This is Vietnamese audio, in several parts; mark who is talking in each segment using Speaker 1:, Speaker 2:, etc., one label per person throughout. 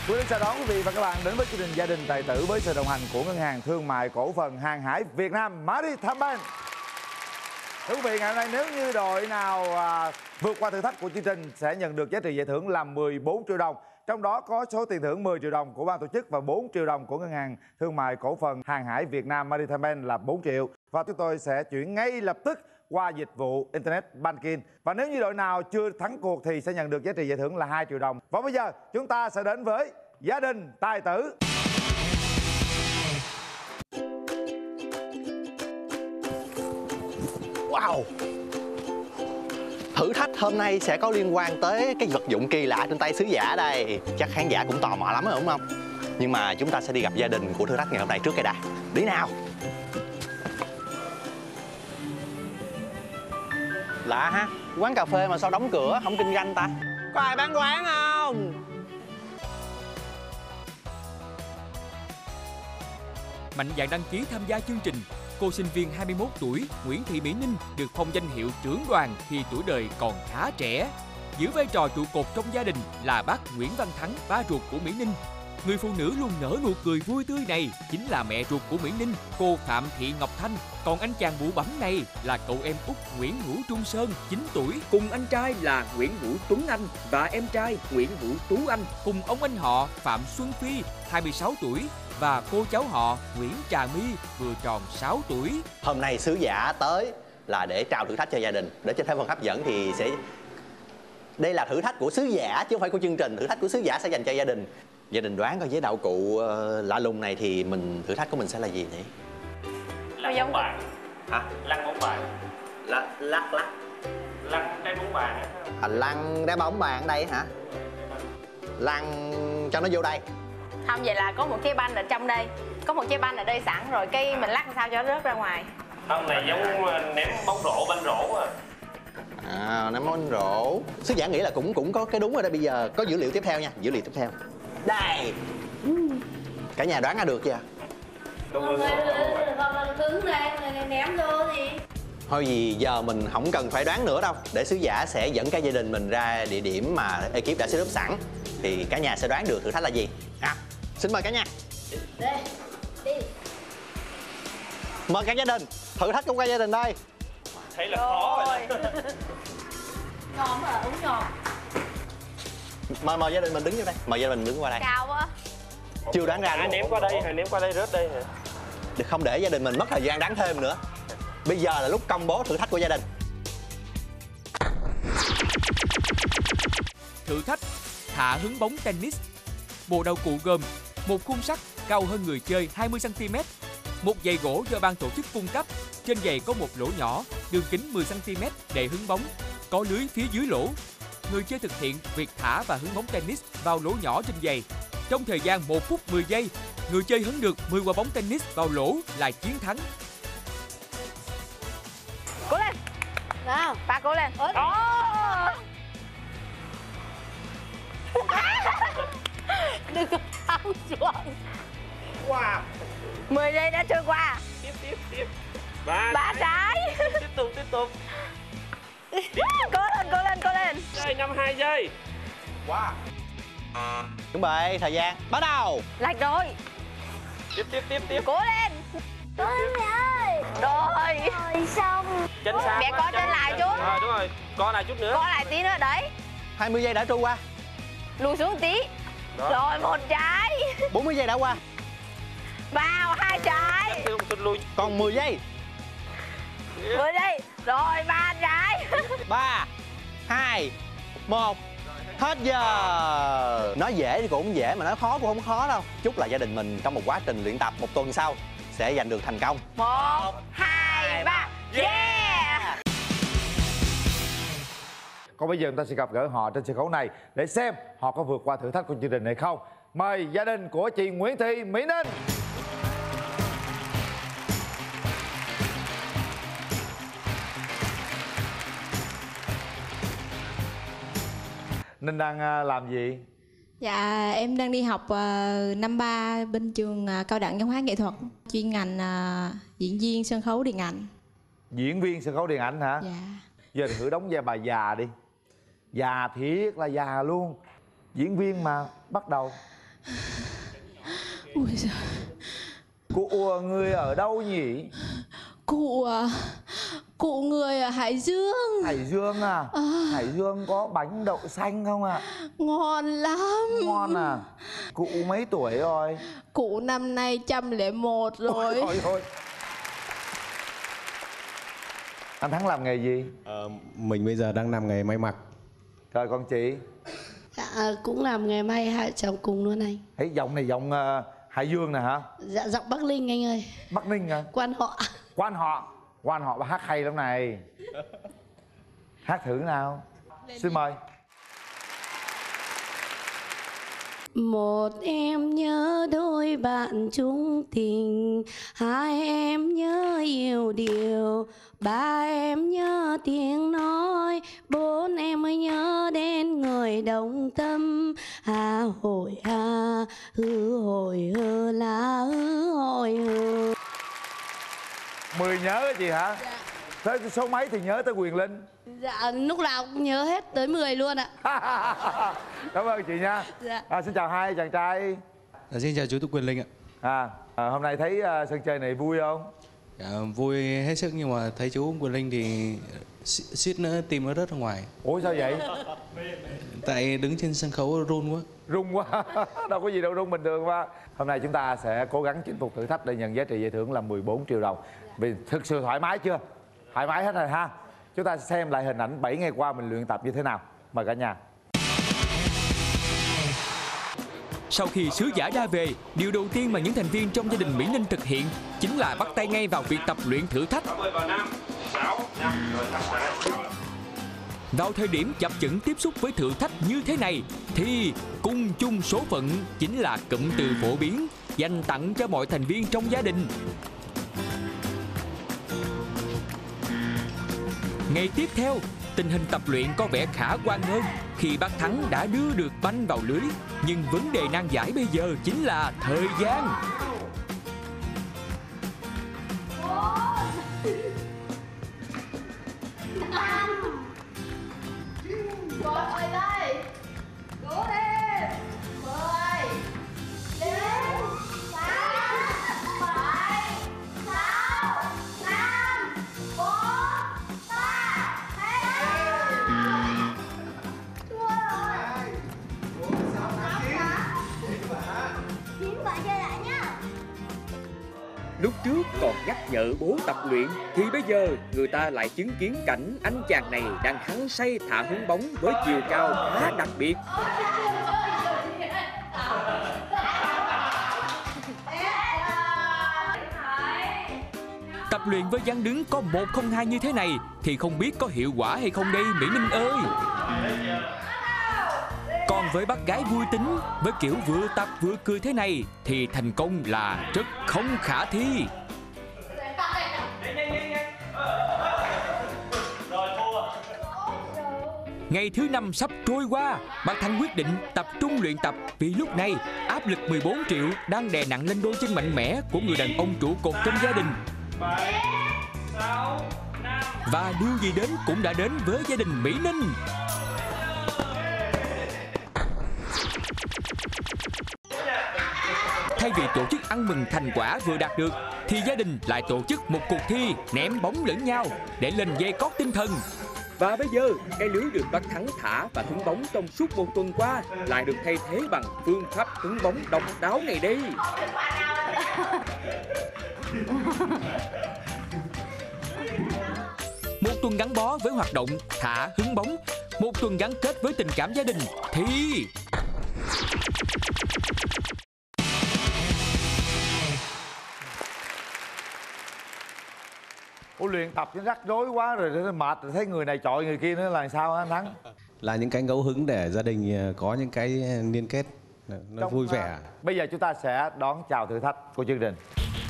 Speaker 1: Quý chào đón quý vị và các bạn đến với chương trình Gia đình tài tử với sự đồng hành của Ngân hàng Thương mại Cổ phần Hàng hải Việt Nam Maritime Bank. Thưa quý vị, ngày hôm nay nếu như đội nào vượt qua thử thách của chương trình sẽ nhận được giá trị giải thưởng là 14 triệu đồng. Trong đó có số tiền thưởng 10 triệu đồng của ban tổ chức và 4 triệu đồng của Ngân hàng Thương mại Cổ phần Hàng hải Việt Nam Maritime Bank là 4 triệu. Và chúng tôi sẽ chuyển ngay lập tức qua dịch vụ Internet Banking. Và nếu như đội nào chưa thắng cuộc thì sẽ nhận được giá trị giải thưởng là 2 triệu đồng. Và bây giờ chúng ta sẽ đến với Gia đình tài tử.
Speaker 2: Wow! Thử thách hôm nay sẽ có liên quan tới cái vật dụng kỳ lạ trên tay sứ giả đây. Chắc khán giả cũng tò mò lắm rồi đúng không? Nhưng mà chúng ta sẽ đi gặp gia đình của thử thách ngày hôm nay trước cái đã. Đi nào! Lạ ha, quán cà phê mà sao đóng cửa, không kinh doanh ta? Có ai bán quán không?
Speaker 3: Mạnh dạn đăng ký tham gia chương trình. Cô sinh viên 21 tuổi Nguyễn Thị Mỹ Ninh được phong danh hiệu trưởng đoàn khi tuổi đời còn khá trẻ. Giữ vai trò trụ cột trong gia đình là bác Nguyễn Văn Thắng, ba ruột của Mỹ Ninh. Người phụ nữ luôn nở nụ cười vui tươi này chính là mẹ ruột của Mỹ Ninh, cô Phạm Thị Ngọc Thanh. Còn anh chàng bụ bẫm này là cậu em út Nguyễn Hữu Trung Sơn, 9 tuổi, cùng anh trai là Nguyễn Vũ Tuấn Anh và em trai Nguyễn Vũ Tú Anh, cùng ông anh họ Phạm Xuân Phi, 26 tuổi, và cô cháu họ Nguyễn Trà My vừa tròn 6 tuổi.
Speaker 2: Hôm nay sứ giả tới là để trao thử thách cho gia đình. Để cho thêm phần hấp dẫn thì sẽ... Đây là thử thách của sứ giả chứ không phải của chương trình. Thử thách của sứ giả sẽ dành cho gia đình. Gia đình đoán coi với đạo cụ lạ lùng này thì thử thách của mình sẽ là gì nhỉ?
Speaker 4: Lăn bóng bàn.
Speaker 2: Hả?
Speaker 4: Lăn bóng bàn.
Speaker 2: Lắc.
Speaker 4: Lăn trái bóng bàn.
Speaker 2: Lăn đá bóng bàn ở đây hả? Lăn cho nó vô đây.
Speaker 5: Không, vậy là có một trái banh ở trong đây. Có một trái banh ở đây sẵn rồi, cái mình lắc sao cho nó rớt ra ngoài.
Speaker 4: Không, này giống ném bóng rổ, banh rổ à.
Speaker 2: Ném bóng rổ. Sứ giả nghĩ là cũng có cái đúng rồi đó. Bây giờ có dữ liệu tiếp theo nha. Dữ liệu tiếp theo đây. Cả nhà đoán ra được chưa?
Speaker 6: Con cứng lên ném vô thì.
Speaker 2: Thôi vì giờ mình không cần phải đoán nữa đâu. Để sứ giả sẽ dẫn cả gia đình mình ra địa điểm mà ekip đã set up sẵn. Thì cả nhà sẽ đoán được thử thách là gì. Xin mời cả nhà.
Speaker 6: Đi.
Speaker 2: Mời cả gia đình. Thử thách của cả gia đình đây.
Speaker 4: Thấy là khó rồi.
Speaker 6: Nhòm hả? Uống nhòm.
Speaker 2: Mời gia đình mình đứng vô đây. Mời gia đình mình đứng qua đây.
Speaker 5: Cao quá.
Speaker 2: Chưa đoán ra.
Speaker 4: Ném qua đây, ném qua đây rớt đây hả?
Speaker 2: Được, không để gia đình mình mất thời gian đoán thêm nữa. Bây giờ là lúc công bố thử thách của gia đình.
Speaker 3: Thử thách thả hứng bóng tennis. Bộ đạo cụ gồm một khung sắt cao hơn người chơi 20 cm, một giày gỗ do ban tổ chức cung cấp. Trên giày có một lỗ nhỏ, đường kính 10 cm để hứng bóng, có lưới phía dưới lỗ. Người chơi thực hiện việc thả và hứng bóng tennis vào lỗ nhỏ trên giày. Trong thời gian 1 phút 10 giây, người chơi hứng được 10 quả bóng tennis vào lỗ là chiến thắng.
Speaker 5: Cố lên.
Speaker 6: Nào,
Speaker 5: Ba cố lên.
Speaker 6: đừng có tháo xuống.
Speaker 4: Wow.
Speaker 5: 10 giây đã trôi qua.
Speaker 4: Tiếp. Ba
Speaker 5: trái.
Speaker 4: Tiếp tục.
Speaker 5: Cố lên.
Speaker 4: Đây, 52 giây.
Speaker 2: Wow. Chuẩn bị, thời gian bắt đầu.
Speaker 5: Lạch rồi.
Speaker 4: Tiếp.
Speaker 5: Cố lên.
Speaker 6: Ôi mẹ ơi.
Speaker 5: Rồi.
Speaker 6: Rồi xong.
Speaker 4: Chân sang.
Speaker 5: Mẹ co chân lại chút.
Speaker 4: Rồi, đúng rồi. Co lại chút nữa.
Speaker 5: Co lại tí nữa đấy.
Speaker 2: 20 giây đã trôi qua.
Speaker 5: Lùi xuống tí.
Speaker 4: Đó.
Speaker 5: Rồi 1 trái.
Speaker 2: 40 giây đã qua.
Speaker 5: Vào 2 trái.
Speaker 4: Tụt lui.
Speaker 2: Còn 10 giây.
Speaker 5: 10 giây. Rồi 3 trái.
Speaker 2: 3, 2, 1. Hết giờ. Nói dễ thì cũng không dễ, mà nói khó cũng không khó đâu. Chúc là gia đình mình trong một quá trình luyện tập 1 tuần sau sẽ giành được thành công.
Speaker 5: 1, 2, 3. Yeah.
Speaker 1: Còn bây giờ chúng ta sẽ gặp gỡ họ trên sân khấu này để xem họ có vượt qua thử thách của chương trình hay không. Mời gia đình của chị Nguyễn Thị Mỹ Ninh. Ninh đang làm gì?
Speaker 7: Dạ, em đang đi học năm 3 bên trường Cao đẳng Văn hóa Nghệ thuật, chuyên ngành diễn viên sân khấu điện ảnh.
Speaker 1: Diễn viên sân khấu điện ảnh hả?
Speaker 7: Dạ.
Speaker 1: Giờ thử đóng vai bà già đi. Già thiệt là già luôn. Diễn viên mà bắt đầu
Speaker 7: Ui giời.
Speaker 1: Cụ người ở đâu nhỉ?
Speaker 7: Cụ người ở Hải Dương.
Speaker 1: Hải Dương à? Hải Dương có bánh đậu xanh không ạ?
Speaker 7: Ngon lắm.
Speaker 1: Ngon à? Cụ mấy tuổi rồi?
Speaker 7: Cụ năm nay 101 rồi.
Speaker 1: Ôi thôi. Anh Thắng làm nghề gì?
Speaker 8: Mình bây giờ đang làm nghề may mặc.
Speaker 1: Rồi còn chị?
Speaker 6: Dạ cũng làm nghề may, hai chồng cùng luôn anh.
Speaker 1: Thấy giọng này giọng Hải Dương nè hả?
Speaker 6: Dạ giọng Bắc Ninh anh ơi.
Speaker 1: Bắc Ninh hả?
Speaker 6: Quan họ.
Speaker 1: Quan họ hát hay lắm này. Hát thử nào. Xin mời.
Speaker 6: Một em nhớ đôi bạn chung tình, hai em nhớ yêu điều, ba em nhớ tiếng nói, bốn em mới nhớ đến người đồng tâm. Hà hồi hà, hư hồi hư là hư hồi hư.
Speaker 1: 10 nhớ cái gì hả?
Speaker 6: Dạ.
Speaker 1: Tới số mấy thì nhớ tới Quyền Linh.
Speaker 6: Dạ lúc nào cũng nhớ hết tới 10 luôn ạ.
Speaker 1: Cảm ơn chị nha.
Speaker 6: Dạ.
Speaker 1: Xin chào hai chàng trai.
Speaker 8: Xin chào chú Quyền Linh ạ.
Speaker 1: Hôm nay thấy sân chơi này vui không?
Speaker 8: Vui hết sức nhưng mà thấy chú Quyền Linh thì suýt nữa tim nó rớt ra ngoài.
Speaker 1: Ủa sao vậy?
Speaker 8: Tại đứng trên sân khấu run quá.
Speaker 1: Run quá. Đâu có gì đâu, run bình thường mà. Hôm nay chúng ta sẽ cố gắng chinh phục thử thách để nhận giá trị giải thưởng là 14 triệu đồng. Vì thực sự thoải mái chưa? Thoải mái hết rồi ha. Chúng ta xem lại hình ảnh 7 ngày qua mình luyện tập như thế nào. Mời cả nhà.
Speaker 3: Sau khi sứ giả ra về, điều đầu tiên mà những thành viên trong gia đình Mỹ Ninh thực hiện chính là bắt tay ngay vào việc tập luyện thử thách. Vào thời điểm chập chững tiếp xúc với thử thách như thế này thì cùng chung số phận chính là cụm từ phổ biến dành tặng cho mọi thành viên trong gia đình. Ngày tiếp theo, tình hình tập luyện có vẻ khả quan hơn khi bác Thắng đã đưa được banh vào lưới. Nhưng vấn đề nan giải bây giờ chính là thời gian. Lúc trước còn nhắc nhở bố tập luyện thì bây giờ người ta lại chứng kiến cảnh anh chàng này đang hăng say thả hứng bóng với chiều cao khá đặc biệt. Tập luyện với dáng đứng có 102 như thế này thì không biết có hiệu quả hay không đây Mỹ Ninh ơi. Còn với bác gái vui tính, với kiểu vừa tập vừa cười thế này thì thành công là rất không khả thi. Ngày thứ 5 sắp trôi qua, bác Thanh quyết định tập trung luyện tập vì lúc này áp lực 14 triệu đang đè nặng lên đôi chân mạnh mẽ của người đàn ông trụ cột trong gia đình. Và điều gì đến cũng đã đến với gia đình Mỹ Ninh. Thay vì tổ chức ăn mừng thành quả vừa đạt được thì gia đình lại tổ chức một cuộc thi ném bóng lẫn nhau để lên dây cót tinh thần. Và bây giờ, cái lưới được bác Thắng thả và hứng bóng trong suốt một tuần qua lại được thay thế bằng phương pháp hứng bóng độc đáo này đây. Một tuần gắn bó với hoạt động thả hứng bóng, một tuần gắn kết với tình cảm gia đình thì...
Speaker 1: Luyện tập nó rắc rối quá rồi, mệt rồi thấy người này chọi người kia nữa là sao hả anh Thắng?
Speaker 8: Là những cái ngẫu hứng để gia đình có những cái liên kết nó vui vẻ.
Speaker 1: Bây giờ chúng ta sẽ đón chào thử thách của chương trình.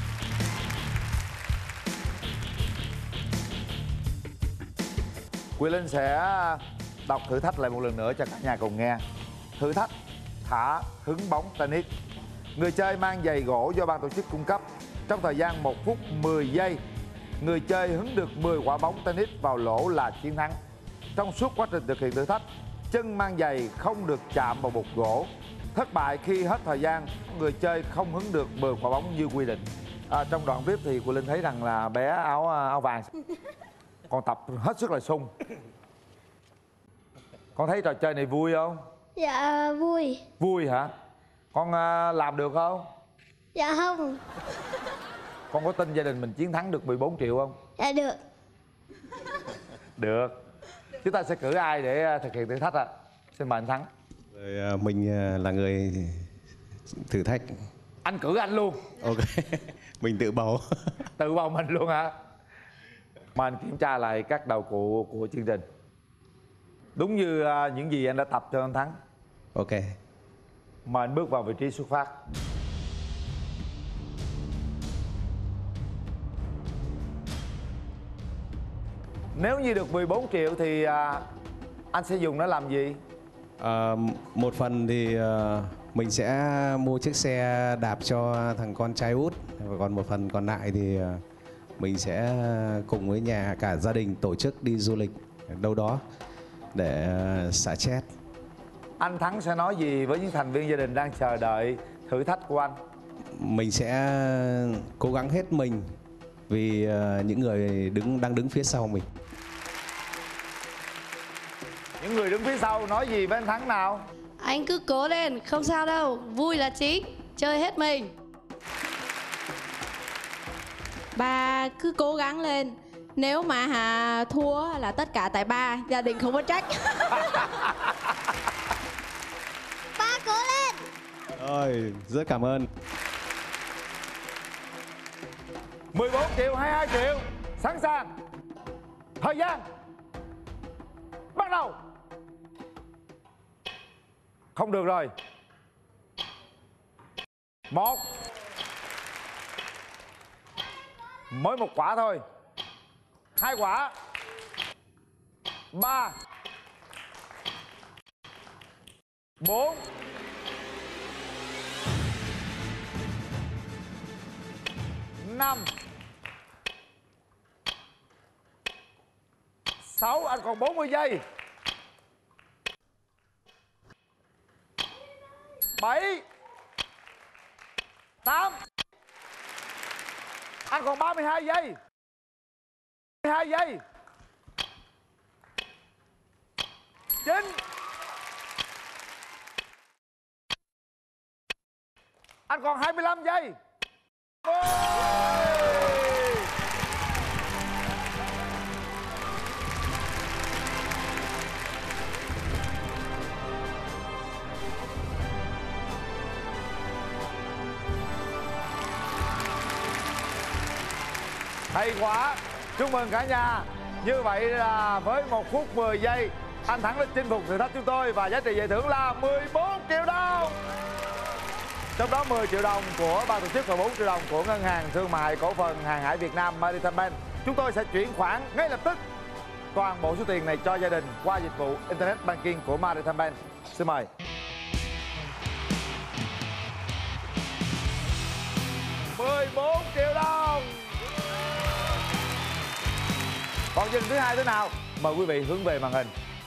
Speaker 1: Quyền Linh sẽ đọc thử thách lại một lần nữa cho cả nhà cùng nghe. Thử thách thả hứng bóng tennis. Người chơi mang giày gỗ do ban tổ chức cung cấp. Trong thời gian 1 phút 10 giây, người chơi hứng được 10 quả bóng tennis vào lỗ là chiến thắng. Trong suốt quá trình thực hiện thử thách, chân mang giày không được chạm vào bục gỗ. thất bại khi hết thời gian, người chơi không hứng được 10 quả bóng như quy định. Trong đoạn clip thì Quyền Linh thấy rằng là bé áo vàng con tập hết sức là sung. Con thấy trò chơi này vui không?
Speaker 9: Dạ vui.
Speaker 1: Vui hả? Con làm được không?
Speaker 9: Dạ không.
Speaker 1: Con có tin gia đình mình chiến thắng được 14 triệu không?
Speaker 9: Dạ được.
Speaker 1: Được. Chúng ta sẽ cử ai để thực hiện thử thách ạ? Xin mời anh Thắng.
Speaker 10: Mình là người thử thách.
Speaker 1: Anh cử anh luôn.
Speaker 10: Ok. Mình tự bầu.
Speaker 1: Tự bầu mình luôn hả? Mời anh kiểm tra lại các đầu cụ của chương trình. Đúng như những gì anh đã tập cho anh Thắng.
Speaker 10: Ok.
Speaker 1: Mời anh bước vào vị trí xuất phát. Nếu như được 14 triệu thì anh sẽ dùng nó làm gì?
Speaker 10: Một phần thì mình sẽ mua chiếc xe đạp cho thằng con trai út. Và còn một phần còn lại thì mình sẽ cùng với cả gia đình tổ chức đi du lịch đâu đó để xả stress.
Speaker 1: Anh Thắng sẽ nói gì với những thành viên gia đình đang chờ đợi thử thách của anh?
Speaker 10: Mình sẽ cố gắng hết mình vì những người đang đứng phía sau mình.
Speaker 1: Những người đứng phía sau nói gì với anh Thắng nào?
Speaker 6: Anh cứ cố lên, không sao đâu, vui là chính, chơi hết mình.
Speaker 7: Ba cứ cố gắng lên. Nếu mà thua là tất cả tại ba, gia đình không có trách.
Speaker 9: Ba cố lên.
Speaker 10: Rồi, rất cảm ơn.
Speaker 1: 14 triệu, 22 triệu. Sẵn sàng. Thời gian bắt đầu. Không được rồi. 1. Mới 1 quả thôi. 2 quả. 3. 4. 5. 6. Anh còn 40 giây. 7. 8. Anh còn 32 giây. 32 giây. 9. Anh còn 25 giây. Hay quá. Chúc mừng cả nhà. Như vậy là với 1 phút 10 giây anh Thắng đã chinh phục thử thách chúng tôi. Và giá trị giải thưởng là 14 triệu đồng. Trong đó 10 triệu đồng của ban tổ chức và 4 triệu đồng của Ngân hàng Thương mại Cổ phần Hàng hải Việt Nam Maritime Bank. Chúng tôi sẽ chuyển khoản ngay lập tức toàn bộ số tiền này cho gia đình qua dịch vụ Internet Banking của Maritime Bank. Xin mời. $14 triệu đồng. Còn chương thứ hai thế nào? Mời quý vị hướng về màn hình.